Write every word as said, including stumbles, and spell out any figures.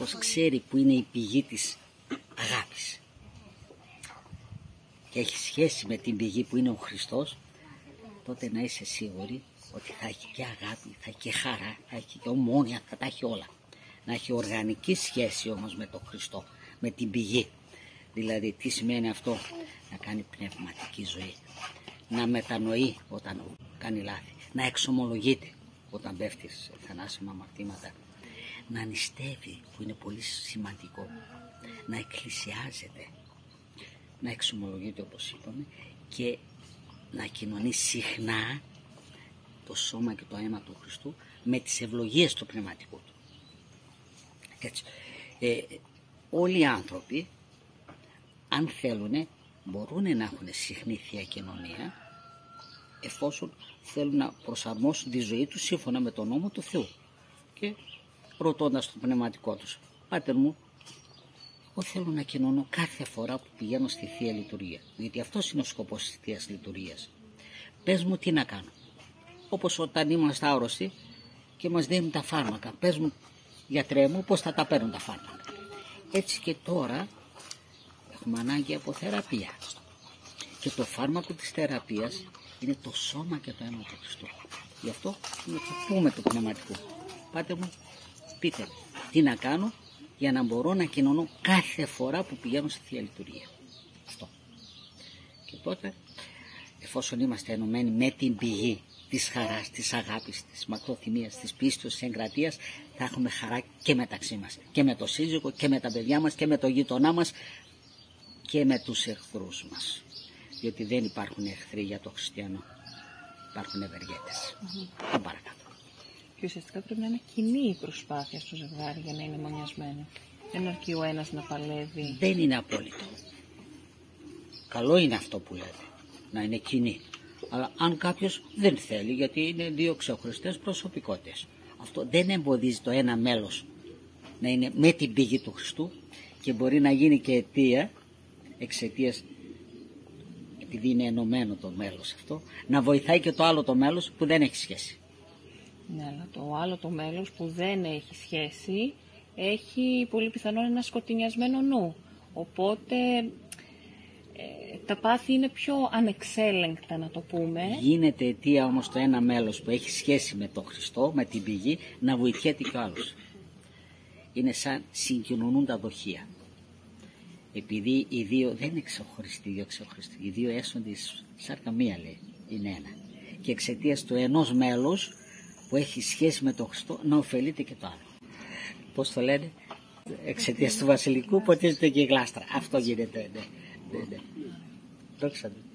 άνθρωπος ξέρει που είναι η πηγή της αγάπης και έχει σχέση με την πηγή που είναι ο Χριστός, τότε να είσαι σίγουροι ότι θα έχει και αγάπη, θα έχει και χαρά, θα έχει και ομόνοια, θα τα έχει όλα. Να έχει οργανική σχέση όμως με τον Χριστό, με την πηγή. Δηλαδή τι σημαίνει αυτό? Να κάνει πνευματική ζωή, να μετανοεί όταν κάνει λάθη, να εξομολογείται όταν πέφτει σε θανάσιμα αμαρτήματα, να νηστεύει, που είναι πολύ σημαντικό, να εκκλησιάζεται, να εξομολογείται όπως είπαμε και να κοινωνεί συχνά το σώμα και το αίμα του Χριστού με τις ευλογίες του πνευματικού του. Έτσι. Ε, όλοι οι άνθρωποι, αν θέλουν, μπορούν να έχουν συχνή Θεία Κοινωνία, εφόσον θέλουν να προσαρμόσουν τη ζωή τους σύμφωνα με τον νόμο του Θεού και ρωτώντας το πνευματικό τους: Πάτερ μου, εγώ θέλω να κοινωνώ κάθε φορά που πηγαίνω στη Θεία Λειτουργία, γιατί αυτός είναι ο σκοπός της Θείας Λειτουργίας. Πες μου τι να κάνω. Όπως όταν είμαστε άρρωστοι και μας δίνουν τα φάρμακα. Πες μου, γιατρέ μου, πώς θα τα παίρνουν τα φάρμακα. Έτσι και τώρα έχουμε ανάγκη από θεραπεία. Και το φάρμακο της θεραπείας είναι το σώμα και το αίμα του Χριστού. Γι' αυτό θα πούμε του πνευματικού: Πάτε μου, πείτε τι να κάνω για να μπορώ να κοινωνώ κάθε φορά που πηγαίνω στη Θεία Λειτουργία. Αυτό. Και τότε, εφόσον είμαστε ενωμένοι με την πηγή της χαράς, της αγάπης, της μακροθυμίας, της πίστης, της εγκρατείας, θα έχουμε χαρά και μεταξύ μας. Και με το σύζυγο και με τα παιδιά μας και με το γείτονά μας και με τους εχθρούς μας. Διότι δεν υπάρχουν εχθροί για το χριστιανό. Υπάρχουν ευεργέτες. Mm-hmm. Παρακάτω. Και ουσιαστικά πρέπει να είναι κοινή η προσπάθεια στο ζευγάρι για να είναι μονιασμένο. Δεν αρκεί ο ένας να παλεύει. Δεν είναι απόλυτο. Καλό είναι αυτό που λέτε, να είναι κοινή. Αλλά αν κάποιος δεν θέλει, γιατί είναι δύο ξεχωριστές προσωπικότητες, αυτό δεν εμποδίζει το ένα μέλος να είναι με την πηγή του Χριστού και μπορεί να γίνει και αιτία, εξαιτίας, επειδή είναι ενωμένο το μέλος αυτό, να βοηθάει και το άλλο το μέλος που δεν έχει σχέση. Ναι, αλλά το άλλο το μέλος που δεν έχει σχέση έχει πολύ πιθανόν ένα σκοτεινιασμένο νου. Οπότε ε, τα πάθη είναι πιο ανεξέλεγκτα, να το πούμε. Γίνεται αιτία όμως το ένα μέλος που έχει σχέση με τον Χριστό, με την πηγή, να βοηθιέται κι ο άλλος. Είναι σαν συγκοινωνούν τα δοχεία. Επειδή οι δύο δεν είναι ξεχωριστοί, οι δύο ξεχωριστοί. Οι δύο έσονται σάρκα μία, λέει, είναι ένα. Και εξαιτίας του ενός μέλους που έχει σχέση με τον Χριστό να ωφελείται και το άλλο. Πώς το λένε? Εξαιτίας του βασιλικού ποτίζεται και η γλάστρα. Αυτό γίνεται. Ναι, ναι, ναι. Δόξα τω.